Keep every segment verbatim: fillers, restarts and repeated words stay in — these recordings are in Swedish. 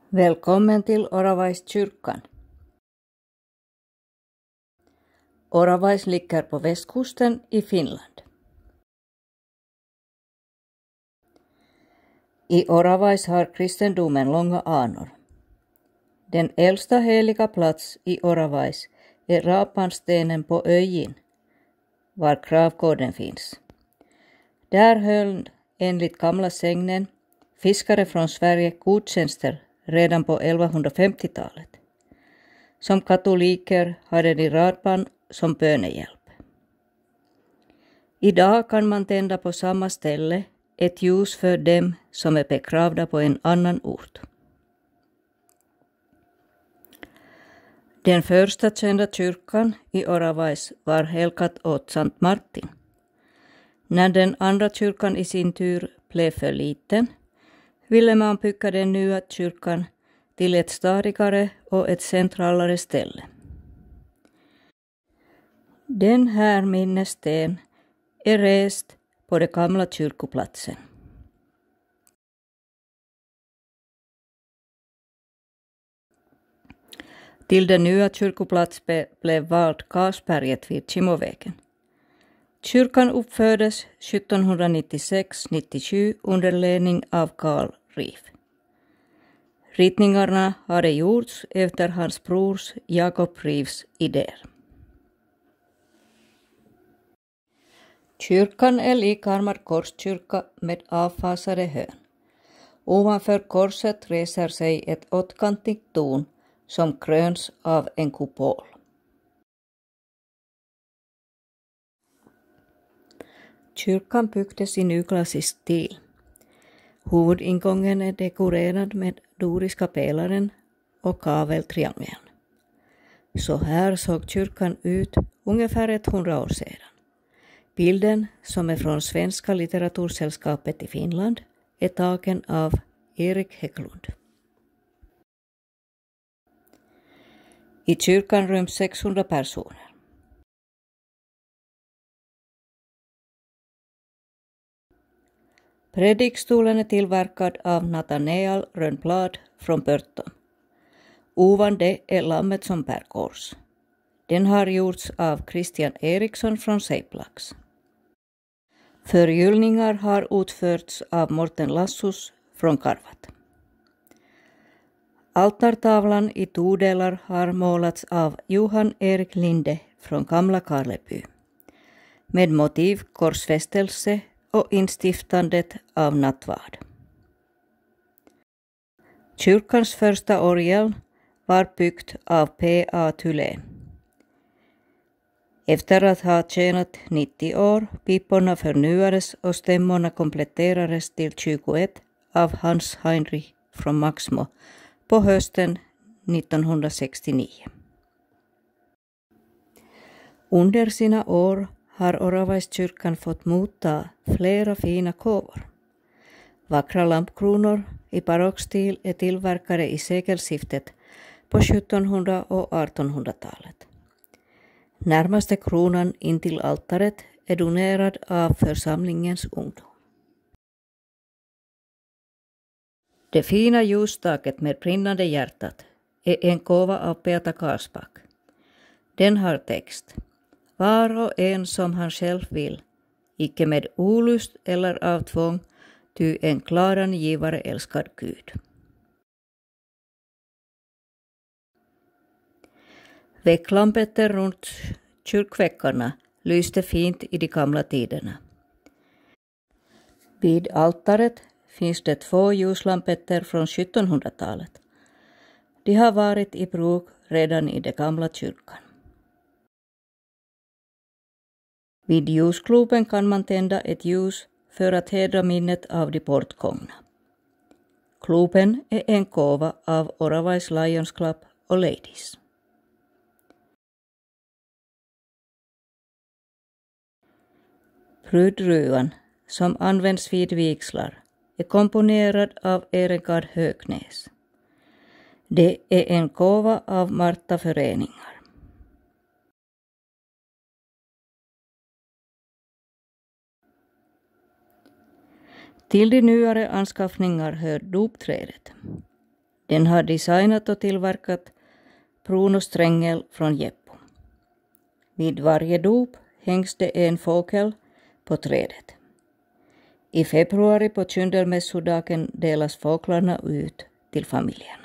Välkommen till Oravaiskyrkan. Oravais ligger på västkusten i Finland. I Oravais har kristendomen långa anor. Den äldsta heliga plats i Oravais är Rapanstenen på Öjin, var gravgården finns. Där höll, enligt gamla sägnen, fiskare från Sverige gudstjänster redan på elvahundrafemtiotalet. Som katoliker hade de Rapan som bönehjälp. Idag kan man tända på samma ställe ett ljus för dem som är begravda på en annan ort. Den första kända kyrkan i Oravais var helgat åt Sankt Martin. När den andra kyrkan i sin tur blev för liten ville man bygga den nya kyrkan till ett stadigare och ett centralare ställe. Den här minnessten är rest på den gamla kyrkoplatsen. Till den nya kyrkoplats blev vald Kasberget vid Kimovägen. Kyrkan uppfördes sjuttonhundranittiosex nittiosju under ledning av Karl Rief. Ritningarna hade gjorts efter hans brors Jakob Riefs idéer. Kyrkan är likarmad korskyrka med avfasade hörn. Ovanför korset reser sig ett åttkantigt torn som kröns av en kupol. Kyrkan byggdes i nyklassisk stil. Huvudingången är dekorerad med doriska pelaren och kaveltriangeln. Så här såg kyrkan ut ungefär hundra år sedan. Bilden, som är från Svenska litteratursällskapet i Finland, är tagen av Erik Hägglund. I kyrkan ryms sexhundra personer. Predikstolen är tillverkad av Nathanael Rönnblad från Burton. Ovan det är lammet som bär kors. Den har gjorts av Christian Eriksson från Seiplax. Förgyllningar har utförts av Morten Lassus från Karvat. Altartavlan i två delar har målats av Johan Erik Linde från Gamla Karleby. Med motiv korsfästelse och instiftandet av nattvard. Kyrkans första orgel var byggt av P A Thulé. Efter att ha tjänat nittio år, piporna förnyades och stämmorna kompletterades till tjugoett av Hans Heinrich från Maxmo på hösten nittonhundrasextionio. Under sina år har Oravaiskyrkan fått motta flera fina gåvor. Vackra lampkronor i barockstil är tillverkade i sekelskiftet på sjuttonhundra- och artonhundratalet. Närmaste kronan in till altaret är donerad av församlingens ungdom. Det fina ljustaket med brinnande hjärtat är en gåva av Beata Karsback. Den har text. Var och en som han själv vill, icke med olust eller av tvång, ty en klaran givare älskad Gud. Vägglampeter runt kyrkväggarna lyste fint i de gamla tiderna. Vid altaret finns det två ljuslampeter från sjuttonhundratalet. De har varit i bruk redan i den gamla kyrkan. Vid ljusgloben kan man tända ett ljus för att hedra minnet av de bortgångna. Globen är en gåva av Oravais Lions Club och Ladies. Brudruvan, som används vid vigslar, är komponerad av Eregard Högnäs. Det är en gåva av Marta Föreningar. Till de nyare anskaffningar hör dopträdet. Den har designat och tillverkat Bruno Strängel från Jeppo. Vid varje dop hängs det en fågel på trädet. I februari på kyndelmässodagen delas fåglarna ut till familjerna.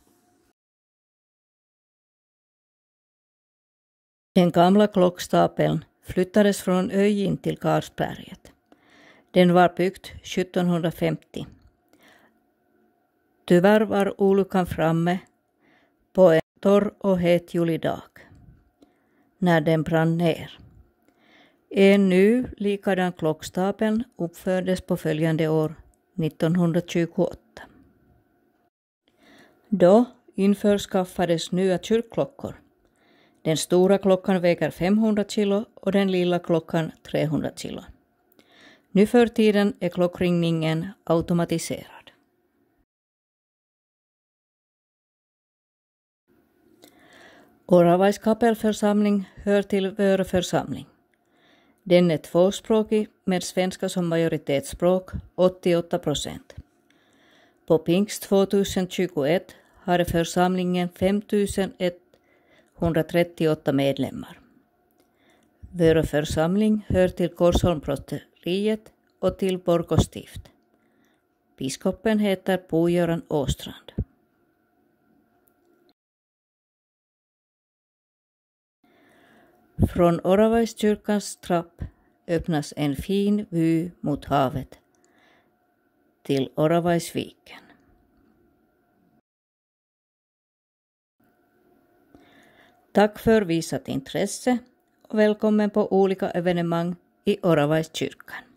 Den gamla klockstapeln flyttades från Öjin till Karsberget. Den var byggd sjuttonhundrafemtio. Tyvärr var olyckan framme på en torr och het julidag när den brann ner. En ny likadan klockstapel uppfördes på följande år, nittonhundratjugoåtta. Då införskaffades nya kyrkklockor. Den stora klockan väger femhundra kilo och den lilla klockan trehundra kilo. Nu för tiden är klockringningen automatiserad. Oravais kapellförsamling hör till Vörö församling. Den är tvåspråkig med svenska som majoritetsspråk, åttioåtta procent. På pingst tjugohundratjugoett hade församlingen femtusen etthundratrettioåtta medlemmar. Vörö församling hör till Korsholmprosteriet och till Borgå stift. Biskopen heter Bo-Göran Åstrand. Från Oravaiskyrkans trapp öppnas en fin vy mot havet till Oravaisviken. Tack för visat intresse och välkommen på olika evenemang i Oravaiskyrkan.